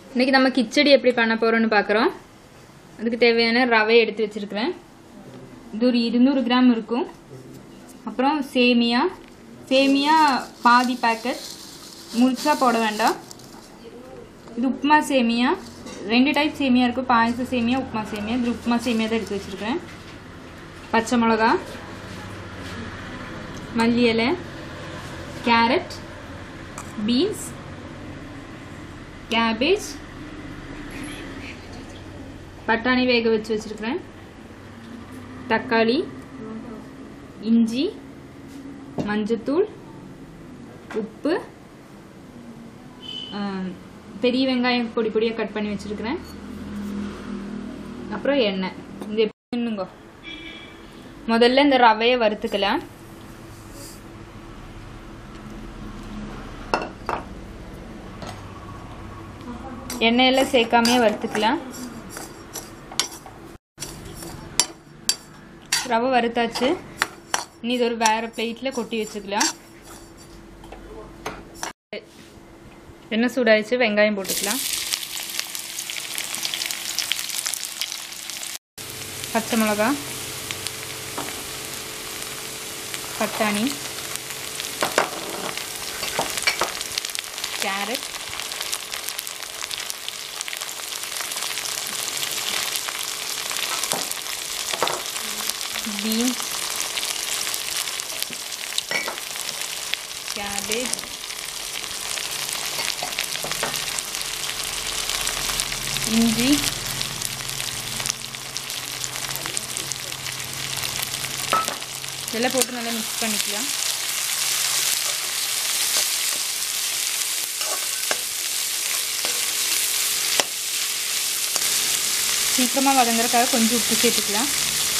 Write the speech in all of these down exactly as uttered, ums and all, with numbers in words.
இன்னைக்கு நம்ம கிச்சடி எப்படி பண்ண போறோம்னு பார்க்கறோம். அதுக்கு தேவையான ரவை எடுத்து வச்சிருக்கேன். இது ஒரு இருநூறு கிராம் இருக்கும். அப்புறம் சேமியா சேமியா பாதி பாக்கெட், முழுசா போட வேண்டாம். இது உப்புமா சேமியா, ரெண்டு டைப் சேமியா இருக்கு, பாயச சேமியா, உப்புமா சேமியா. இது உப்புமா சேமியா தான் எடுத்து வச்சிருக்கேன். பச்சை மிளகா, மல்லி இலை, கேரட், பீன்ஸ், கேபேஜ், பட்டாணி வேக வச்சு வச்சிருக்கிறேன், தக்காளி, இஞ்சி, மஞ்சத்தூள், உப்பு, பெரிய வெங்காயம் பொடி பொடியாக கட் பண்ணி வச்சிருக்கிறேன், அப்புறம் எண்ணெய். இது எப்படிங்க முதல்ல இந்த ரவையை வறுத்துக்கலாம். எண்ணெயெல்லாம் சேர்க்காமையே வறுத்துக்கலாம். ரவை வறுத்தாச்சு. இனி இது ஒரு வேற பிளேட்ல கொட்டி வச்சுக்கலாம். எண்ணெய் சூடாயிடுச்சு, வெங்காயம் போட்டுக்கலாம். பச்சை மிளகா, பட்டாணி, கேரட், பீன்ஸ், cabbage, இஞ்சி, இதெல்லாம் போட்டு நல்லா மிக்ஸ் பண்ணிக்கலாம். சீக்கிரமாக வதங்குறதுக்காக கொஞ்சம் உப்பு சேர்த்துக்கலாம்.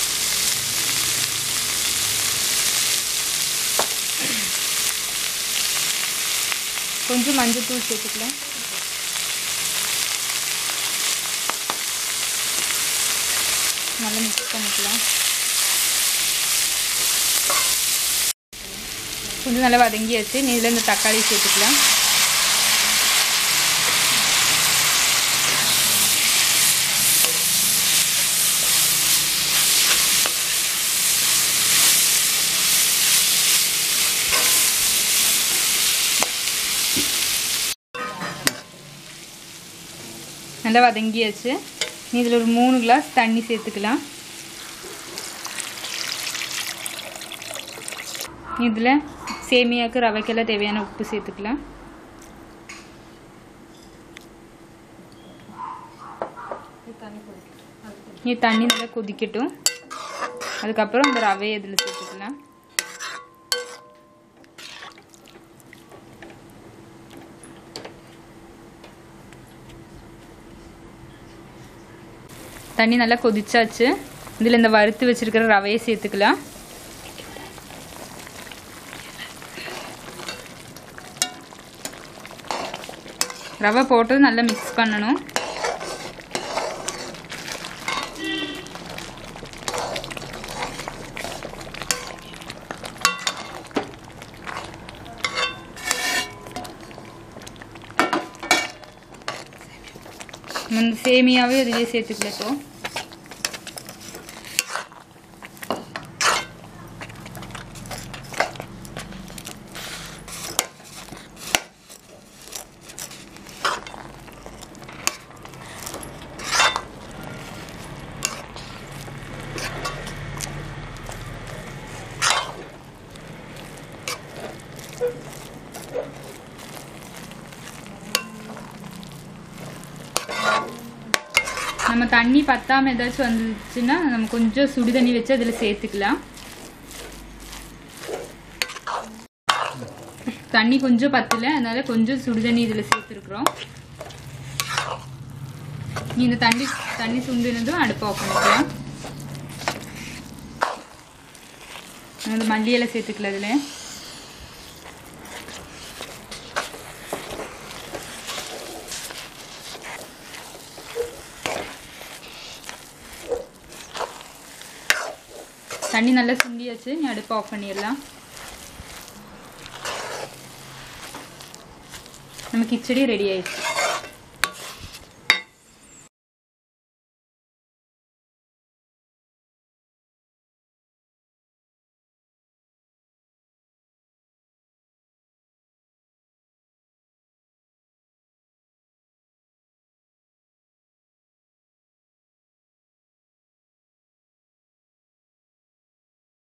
கொஞ்சம் மஞ்சள் தூள் சேர்த்துக்கலாம். நல்லா மிக்ஸ் பண்ணிக்கலாம். கொஞ்சம் நல்லா வதங்கியாச்சு. இதில் இந்த தக்காளி சேர்த்துக்கலாம். நல்லா வதங்கியாச்சு. இதில் ஒரு மூணு கிளாஸ் தண்ணி சேர்த்துக்கலாம். இதில் சேமியாவுக்கு ரவைக்கெல்லாம் தேவையான உப்பு சேர்த்துக்கலாம். இது தண்ணி நல்லா கொதிக்கட்டும். அதுக்கப்புறம் இந்த ரவையை இதில் சேர்த்துக்கலாம். தண்ணி நல்லா கொதிச்சாச்சு. இதில் இந்த வறுத்து வச்சிருக்கிற ரவையை சேர்த்துக்கலாம். ரவை போட்டு நல்லா மிக்ஸ் பண்ணணும். இந்த சேமியாவே இதுலேயே சேர்த்துக்கலாம். நம்ம தண்ணி பத்தாம ஏதாச்சும் வந்துச்சுன்னா நம்ம கொஞ்சம் சுடு தண்ணி வச்சு அதில் சேர்த்துக்கலாம். தண்ணி கொஞ்சம் பத்தல, அதனால கொஞ்சம் சுடு தண்ணி இதில் சேர்த்துருக்குறோம். இந்த தண்ணி தண்ணி சுண்டினதும் அடுப்பு ஆஃப் பண்ணிக்கலாம். அந்த மல்லி இலை சேர்த்துக்கலாம். அதில் தண்ணி நல்லா சுண்டியாச்சு. நீ அடுப்பு ஆஃப் பண்ணிடலாம். நம்ம கிச்சடி ரெடி ஆயிடுச்சு.